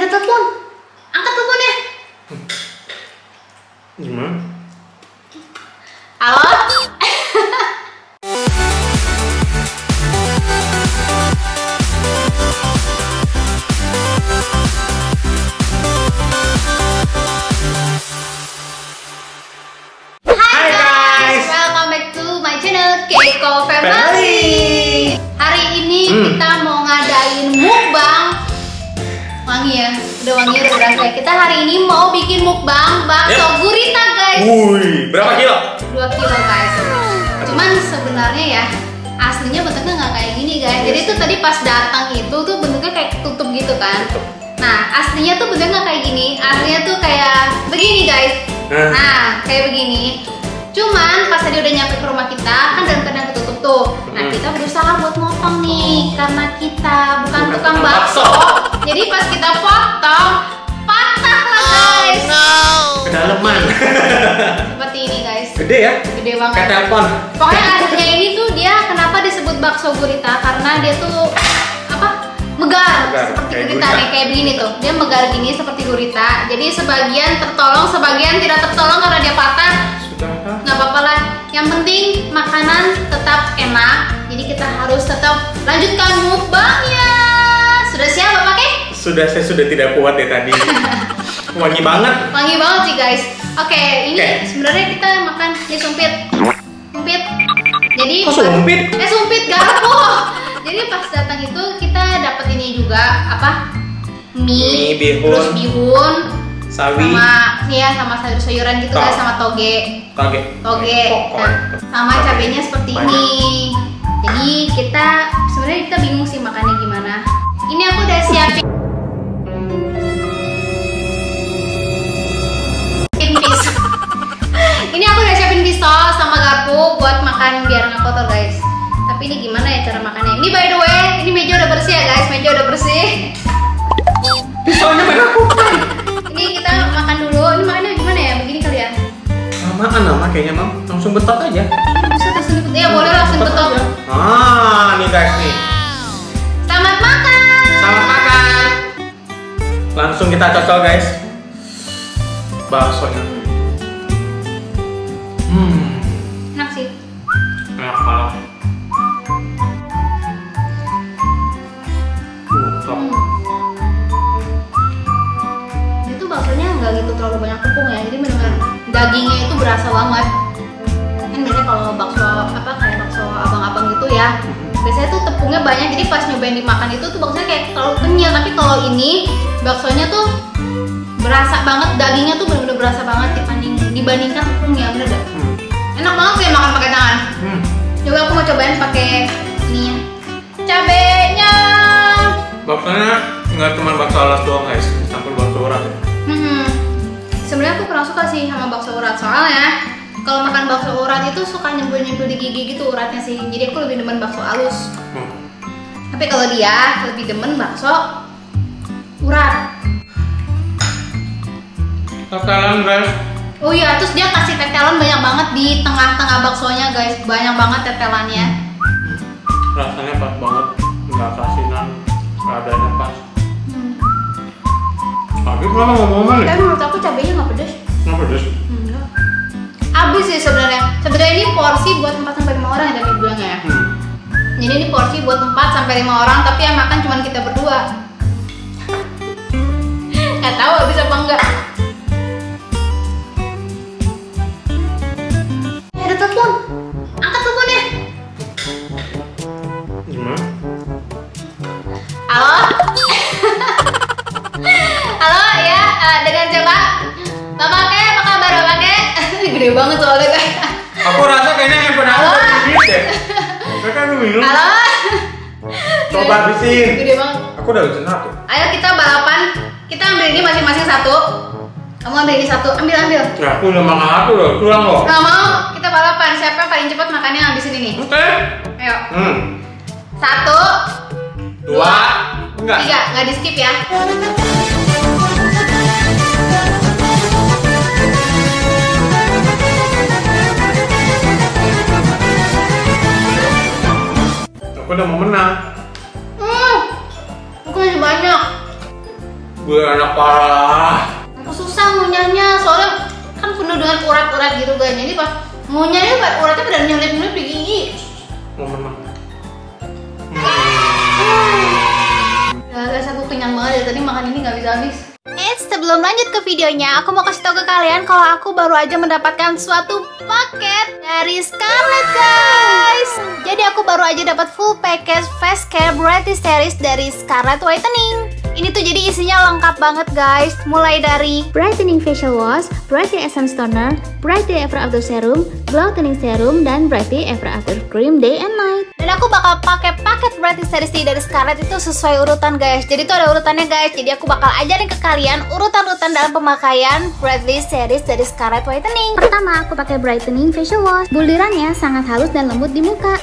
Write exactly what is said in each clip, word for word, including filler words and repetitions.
ada telepon. Angkat teleponnya. Gimana? Halo? Hai guys, welcome back to my channel Keiko Family. Hari ini hmm. kita mau ngadain mukbang. Wangi ya, udah wangi udah berasa. Kita hari ini mau bikin mukbang bakso yeah. gurita guys. Wih, berapa kilo? dua kilo guys. Cuman sebenarnya ya aslinya bentuknya nggak kayak gini guys. Jadi tuh tadi pas datang itu tuh bentuknya kayak tutup gitu kan. Nah aslinya tuh bentuknya nggak kayak gini. Aslinya tuh kayak begini guys. Nah kayak begini. Cuman pas tadi udah nyampe ke rumah kita kan dalam keadaan ketutup tuh. Nah kita berusaha buat motong nih karena kita bukan tukang bakso. Jadi pas kita potong patah lah guys. Oh, no. Kedalaman. Seperti ini guys. Gede ya? Gede banget. Kayak telepon. Pokoknya aslinya ini tuh dia kenapa disebut bakso gurita karena dia tuh apa? Megar, megar. Seperti kayak gurita nih kayak begini tuh. Dia megar gini seperti gurita. Jadi sebagian tertolong, sebagian tidak tertolong karena dia patah. Nggak apa-apa lah. Yang penting makanan tetap enak. Jadi kita harus tetap lanjutkan mukbangnya. Sudah siap Bapak Kek? Sudah, saya sudah tidak kuat ya tadi. Wangi banget. Wangi banget sih guys. Oke, ini okay. sebenarnya kita makan di sumpit. Sumpit. Jadi oh, sumpit? Eh sumpit garpu. Jadi pas datang itu kita dapat ini juga apa? Mie, mie bihun, terus bihun, sawi, sama ya sama sayur-sayuran gitu guys, sama toge. Toge. Toge. Nah, sama cabenya seperti banyak. Ini. Jadi kita sebenarnya kita bingung sih makannya gimana. Ini aku udah siapin pisau. Ini aku udah siapin pisau sama garpu buat makan biar nggak kotor guys. Tapi ini gimana ya cara makannya? Ini by the way, ini meja udah bersih ya guys, meja udah bersih. Pisaunya aku. Ini kita makan dulu. Ini makannya gimana ya? Begini kali ya? Samaan nama kayaknya mam, langsung betok aja. Bisa langsung betok? Ya boleh langsung betok. Ah, nih guys nih. Selamat makan. Selamat makan. Langsung kita cocol guys. Baksonya. Hmm. Enak sih. Enak banget. Hmm. Itu baksonya nggak gitu terlalu banyak tepung ya, jadi benar-benar dagingnya itu berasa banget. Kan biasanya kalau bakso apa kayak bakso abang-abang gitu ya, biasanya tuh tepungnya banyak, jadi pas nyobain dimakan itu tuh baksonya kayak terlalu kenyal. Tapi kalau ini baksonya tuh berasa banget, dagingnya tuh benar-benar berasa banget dibanding dibandingkan tepungnya, bener gak? Hmm. Enak banget sih makan pakai tangan. Hmm. Juga aku mau cobain pakai ininya, cabenya. Baksonya nggak cuma bakso alas doang guys, campur bakso urat. Hmm. Sebenarnya aku kurang suka sih sama bakso urat, soalnya kalau makan bakso urat itu suka nyembul-nyembul di gigi gitu uratnya sih. Jadi aku lebih demen bakso halus. Hmm. Tapi kalau dia lebih demen bakso urat. Tetelan guys. Oh iya, terus dia kasih tetelan banyak banget di tengah-tengah baksonya guys, banyak banget tetelannya. Hmm. Rasanya pas banget, nggak kasinan, adanya pas. Hmm. Tapi kalau ngomong-ngomong nih. Tapi menurut aku cabenya nggak pedes. Nggak pedes. Enggak. Abis sih sebenarnya. Sebenarnya ini porsi buat empat sampai lima orang ya tadi bilangnya ya. Hmm. Jadi ini porsi buat empat sampai lima orang, tapi yang makan cuma kita berdua. Nggak tahu habis apa enggak. Ya, ada telepon. Angkat teleponnya. Gimana? Halo? Halo ya, uh, dengan siapa? Bapak Kek, apa kabar Bapak Kek? Gede banget soalnya kan. Aku rasa kayaknya handphone aku udah gede deh. Mereka lu minum. Halo? Coba habisin. Gede banget. Aku udah habisin satu. Ayo kita balapan. Kita ambil ini masing-masing satu. Kamu ambil ini satu, ambil ambil. Ya aku udah makan satu loh, pulang loh. Gak mau, kita balapan. Siapa yang paling cepat makannya ngabisin ini? Oke. Okay. Ayo. Hmm. Satu. Dua. Enggak. Tiga, nggak di skip ya. Aku udah mau menang. Hmm. Aku masih banyak. Gue enak parah. Aku susah ngunyahnya, soalnya kan penuh dengan urat-urat gitu guys. Jadi pas ngunyahnya uratnya pada nyelip-nyelip di gigi. Mau menang. Ya guys, aku kenyang banget dari tadi makan ini nggak bisa habis. Eh, sebelum lanjut ke videonya, aku mau kasih tau ke kalian kalau aku baru aja mendapatkan suatu paket dari Scarlett guys. Jadi aku baru aja dapat full package face care variety series dari Scarlett Whitening. Ini tuh jadi isinya lengkap banget guys. Mulai dari brightening facial wash, brightening essence toner, brightening ever after serum, glow toning serum, dan brightening ever after cream day and night. Dan aku bakal pakai paket variety series dari Scarlett itu sesuai urutan guys. Jadi tuh ada urutannya guys. Jadi aku bakal ajarin ke kalian urutan-urutan dalam pemakaian variety series dari Scarlett Whitening. Pertama, aku pakai brightening facial wash. Bulirannya sangat halus dan lembut di muka.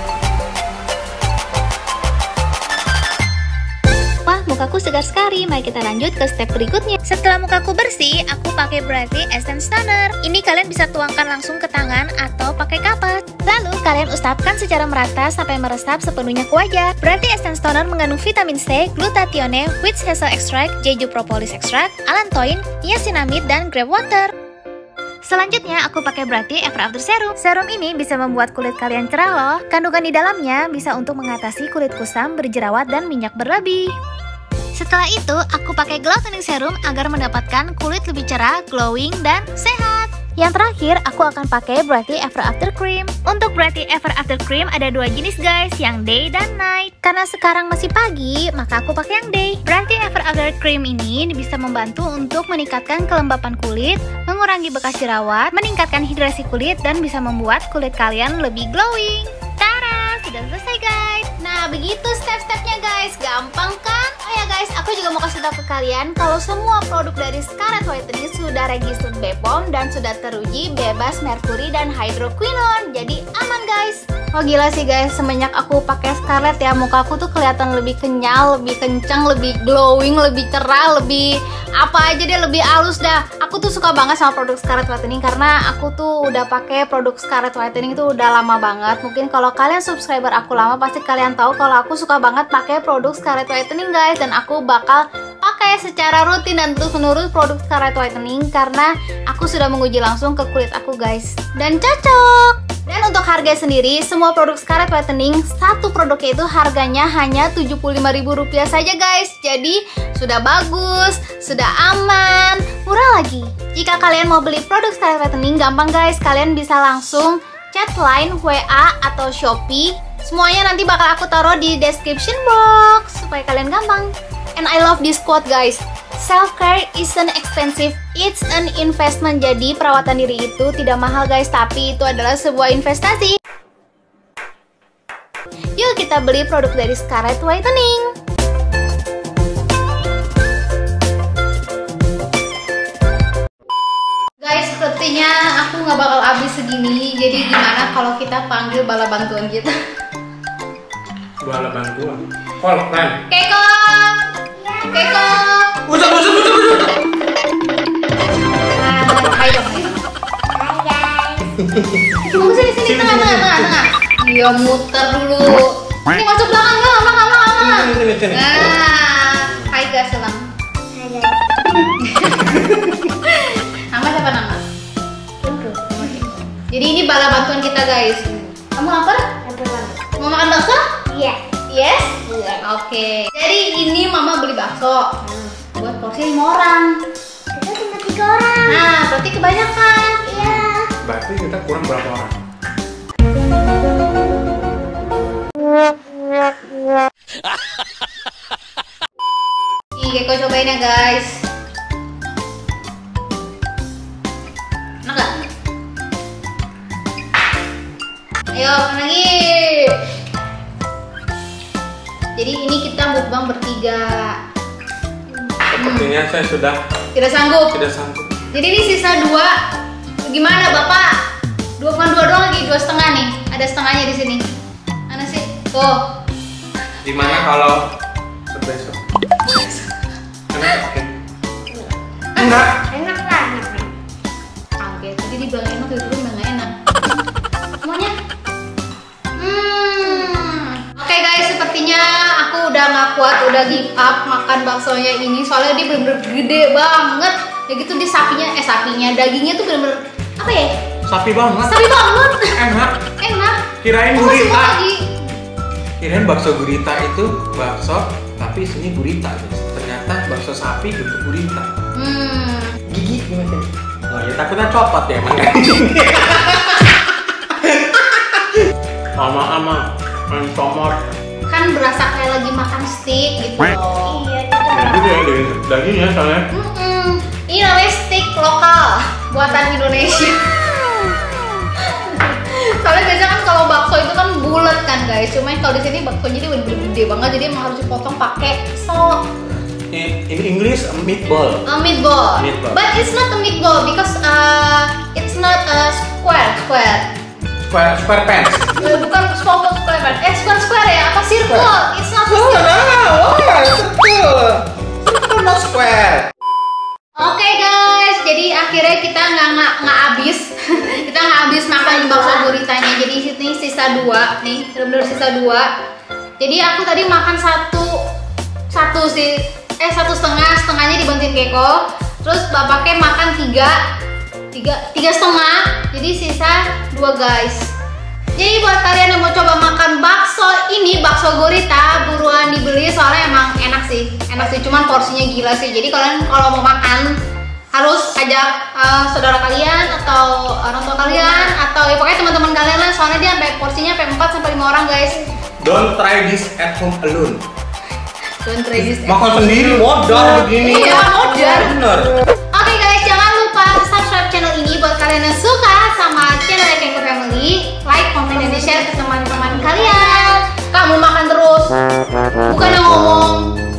Mukaku segar sekali. Mari kita lanjut ke step berikutnya. Setelah mukaku bersih, aku pakai Brightening Essence Toner. Ini kalian bisa tuangkan langsung ke tangan atau pakai kapas. Lalu kalian usapkan secara merata sampai meresap sepenuhnya ke wajah. Brightening Essence Toner mengandung vitamin C, glutathione, witch hazel extract, jeju propolis extract, allantoin, niacinamide, dan grape water. Selanjutnya aku pakai Brightening Ever After Serum. Serum ini bisa membuat kulit kalian cerah loh. Kandungan di dalamnya bisa untuk mengatasi kulit kusam, berjerawat, dan minyak berlebih. Setelah itu, aku pakai glow toning serum agar mendapatkan kulit lebih cerah, glowing, dan sehat. Yang terakhir, aku akan pakai Brightening Ever After Cream. Untuk Brightening Ever After Cream ada dua jenis guys, yang day dan night. Karena sekarang masih pagi, maka aku pakai yang day. Brightening Ever After Cream ini bisa membantu untuk meningkatkan kelembapan kulit, mengurangi bekas jerawat, meningkatkan hidrasi kulit, dan bisa membuat kulit kalian lebih glowing. Tara, sudah selesai guys. Nah, begitu step-stepnya guys, gampang kan? Oh ya guys, aku juga mau kasih tahu ke kalian kalau semua produk dari Scarlett Whitening sudah register B P O M dan sudah teruji bebas merkuri dan hydroquinone. Jadi aman guys. Oh gila sih guys, semenjak aku pakai Scarlett ya, mukaku tuh kelihatan lebih kenyal, lebih kencang, lebih glowing, lebih cerah, lebih apa aja deh, lebih halus dah. Aku tuh suka banget sama produk Scarlett Whitening karena aku tuh udah pakai produk Scarlett Whitening itu udah lama banget. Mungkin kalau kalian subscriber aku lama pasti kalian tahu kalau aku suka banget pakai produk Scarlett Whitening guys, dan aku bakal pakai secara rutin dan terus menerus produk Scarlett Whitening karena aku sudah menguji langsung ke kulit aku guys, dan cocok. Dan untuk harga sendiri, semua produk Scarlett Whitening, satu produknya itu harganya hanya tujuh puluh lima ribu rupiah saja guys. Jadi sudah bagus, sudah aman, murah lagi. Jika kalian mau beli produk Scarlett Whitening, gampang guys, kalian bisa langsung chat line, W A, atau Shopee. Semuanya nanti bakal aku taruh di description box supaya kalian gampang. And I love this quote guys, self-care isn't expensive, it's an investment. Jadi perawatan diri itu tidak mahal guys, tapi itu adalah sebuah investasi. Yuk kita beli produk dari Scarlett Whitening. Guys, sepertinya aku nggak bakal habis segini. Jadi gimana kalau kita panggil bala bantuan kita? Bala bantuan? Call friend. Keko! Keko! Udah, udah, udah, udah. Hai dong, hai dong. Hai guys. Kamu sini, sini, tengah, tengah, tengah, tengah. Iya, muter dulu. Ini masuk belakang, belakang, belakang, belakang. Sini, sini, sini. Nah, hai guys, selang. Hai guys. Nama siapa nama? Jadi ini bala bantuan kita guys. Kamu lapar? Lapar. Mau makan bakso? Iya. Yes? Iya. Oke. Jadi ini mama beli bakso. Hmm. Buat porsi lima orang. Kita cuma tiga orang. Nah, berarti kebanyakan. Iya. Berarti kita kurang berapa orang? Nih, Keko cobain ya guys. Enak gak? Ayo, makan lagi. Jadi ini kita mukbang bertiga. Sepertinya saya sudah Tidak sanggup. tidak sanggup. Jadi ini sisa dua. Gimana bapak? Dua bukan dua doang lagi, dua setengah nih. Ada setengahnya di sini. Mana sih? Tuh. Gimana kalau besok? Enak? Oke. Enggak. Enak lah, enak nih. Oke, tadi dibilang enak, itu bilang nggak enak. Semuanya. Hmm. Oke guys, sepertinya aku udah nggak kuat udah give up makan baksonya ini soalnya dia bener-bener gede banget. Ya gitu di sapinya, eh sapinya dagingnya tuh bener-bener apa ya? Sapi banget. Sapi banget. Enak. Enak. Kirain Oh, masih mau gurita. lagi. Kirain bakso gurita itu bakso tapi isinya gurita guys. Ternyata bakso sapi bentuk gurita. Hmm. Gigi gimana? Oh ya takutnya copot ya emang. Sama-sama main comot. Kan berasa kayak lagi makan steak gitu loh. Iya, Ya gitu ya dari dagingnya soalnya. Mm-mm. Ini namanya steak lokal buatan Indonesia. Soalnya biasanya kan kalau bakso itu kan bulat kan guys. Cuma kalau di sini baksonya dia bener-bener gede banget, jadi emang harus dipotong pakai saw. In, in English a meatball. A meatball. Meatball. But it's not a meatball because uh, it's not a square square. Square square pants. Eh, bukan square square. Eh square square ya? Apa circle? It's not a Oh, circle. no, oh, circle. Circle not square. Oke guys, jadi akhirnya kita nggak nggak nggak habis, kita nggak habis makan bakso guritanya. Jadi sini sisa dua nih, benar-benar sisa dua. Jadi aku tadi makan satu, satu sih, eh satu setengah, setengahnya dibantuin Keko. Terus bapaknya makan tiga, tiga, tiga setengah. Jadi sisa dua guys. Jadi buat kalian yang mau coba makan bakso ini, bakso gurita, buruan dibeli soalnya emang enak sih, enak sih. Cuman porsinya gila sih. Jadi kalian kalau mau makan harus ajak uh, saudara kalian atau orang tua kalian atau ya pokoknya teman-teman kalian lah. Soalnya dia sampai porsinya sampai empat sampai lima orang guys. Don't try this at home alone. Don't try this. Makan sendiri modal begini. Iya, modal. Bener. Oke guys, jangan lupa subscribe channel ini buat kalian yang suka sama channel Kengko Family. Like, comment, dan share ke teman-teman kalian. Kamu makan terus, bukan yang ngomong.